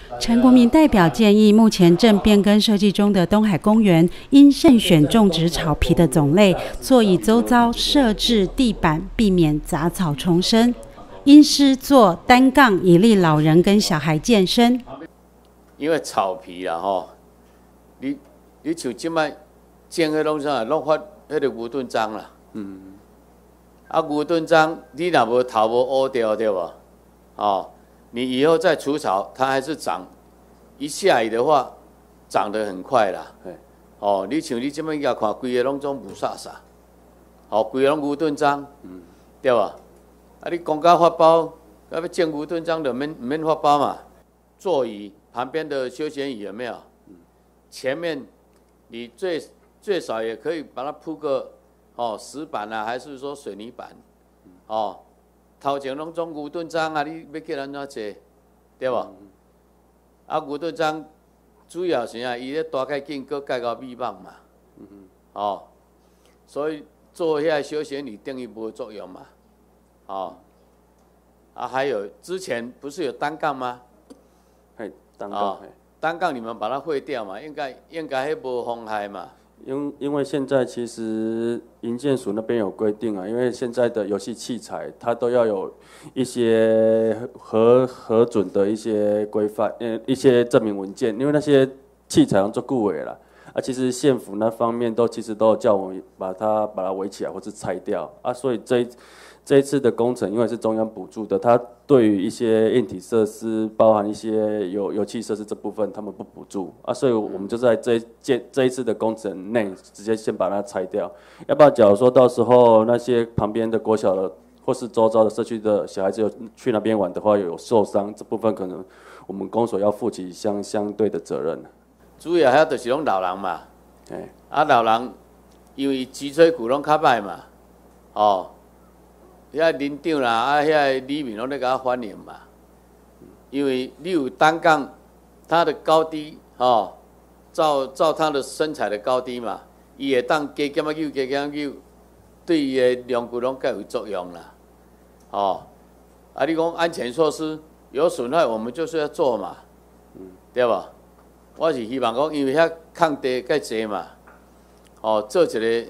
陈国民代表建议，目前正变更设计中的东海公园，应慎选种植草皮的种类，座椅周遭设置地板，避免杂草丛生。应施作单杠，以利老人跟小孩健身。 因为草皮啦吼，你像即摆种迄拢啥，拢发迄个牛顿章啦。牛顿章你若无头无乌掉对吧？哦，你以后再除草，它还是长。一下雨的话，长得很快啦。哦，你像你即摆遐看，规个拢总无啥啥，哦，规个拢牛顿章，对吧？啊，你公家发包，要种牛顿章就免发包嘛。座椅旁边的休闲椅有没有？前面你最少也可以把它铺个石板啊，还是说水泥板？哦，头前拢种牛顿章啊，你要叫人怎坐？对吧？啊，牛顿章主要是啊，伊咧大概紧，搁盖到米网嘛。哦，所以做遐休闲椅等于无作用嘛。哦，啊，还有之前不是有单杠吗？ 单杠， 单杠你们把它废掉嘛，应该迄无妨害嘛。 因为现在其实营建署那边有规定啊，因为现在的游戏器材它都要有一些核准的一些规范，一些证明文件，因为那些器材要做固围啦。啊，其实县府那方面其实都有叫我们把它围起来或是拆掉啊，所以这一次的工程，因为是中央补助的，它对于一些硬体设施，包含一些油气设施这部分，他们不补助啊，所以我们就在这一次的工程内，直接先把它拆掉。要不然，假如说到时候那些旁边的国小的或是周遭的社区的小孩子有去那边玩的话，有受伤，这部分可能我们公所要负起相对的责任。 主要遐就是拢老人嘛，啊老人因为脊椎骨拢较歹嘛，哦。遐林长啦，啊，遐里面拢咧甲反映嘛，因为你有单杠，它的高低，照它的身材的高低嘛，伊会当加减啊扭，加减啊扭，对伊的梁骨拢较有作用啦，啊，你讲安全措施有损害，我们就是要做嘛，对吧？我是希望讲，因为遐空地较济嘛，做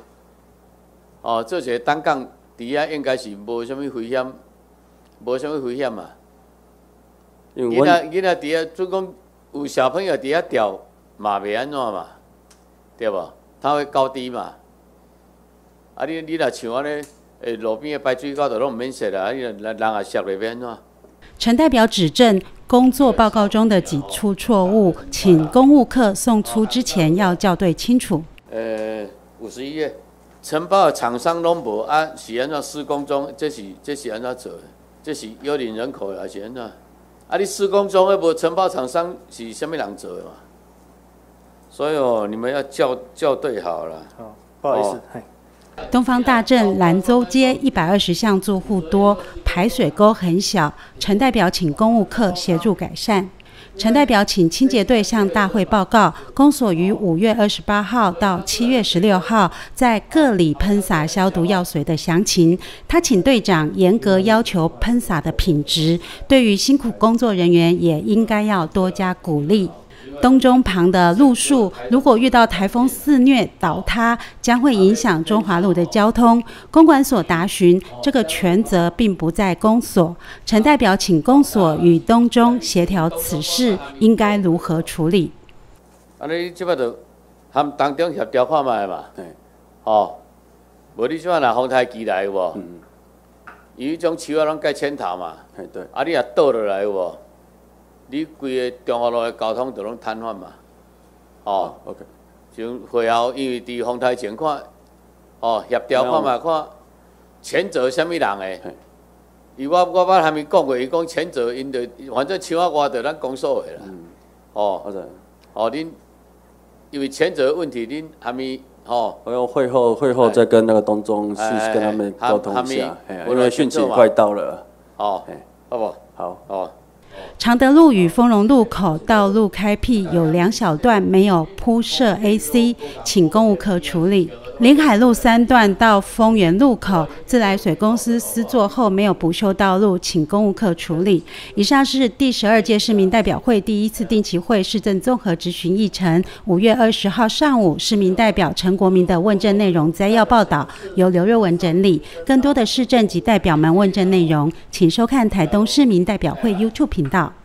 一个单杠。伫遐应该是无啥物危险，嘛。囡仔伫遐，做讲有小朋友伫遐钓嘛袂安怎嘛，对无？它会高低嘛。啊，你若像安尼，路边的排水沟就拢免设啦，人也摔袂变安怎？ 陈代表指正工作报告中的几处错误，请公务课送出之前要校对清楚。 51页。承包的厂商拢无啊，是安怎施工中？这是安怎做的？这是幽灵人口还是安怎？啊，你施工中又无承包厂商是什么人做的嘛？所以你们要校对好了。 好，不好意思。 东方大镇兰州街120巷住户多，排水沟很小，陈代表请公务课协助改善。陈代表请清洁队向大会报告，公所于5月28号到7月16号在各里喷洒消毒药水的详情。他请队长严格要求喷洒的品质，对于辛苦工作人员也应该要多加鼓励。东中旁的路树如果遇到台风肆虐倒塌，将会影响中华路的交通。公管所答询，这个权责并不在公所。陈代表请公所与东中协调此事应该如何处理。 安尼即摆就含当中协调看卖嘛，无你即摆若风台机来有无？伊迄种树仔拢盖浅头嘛， 对， 啊你若倒落来有无？你规个中华路的交通就拢瘫痪嘛，OK。像会后，因为伫风台前看，协调看嘛，看前者什么人的。伊我捌还没讲过，伊讲前者因着反正树仔外着咱公所的啦。恁因为前者的问题，恁还没我用会后再跟那个东中去跟他们沟通一下，因为汛期快到了。 好不？ 好。 常德路与丰荣路口道路开辟有2小段没有铺设 AC， 请公务科处理。 临海路3段到丰原路口，自来水公司施作后没有补修道路，请公务课处理。以上是第12届市民代表会第1次定期会市政综合质询议程5月20号上午市民代表陈国民的问政内容摘要报道，由刘若文整理。更多的市政及代表们问政内容，请收看台东市民代表会 YouTube 频道。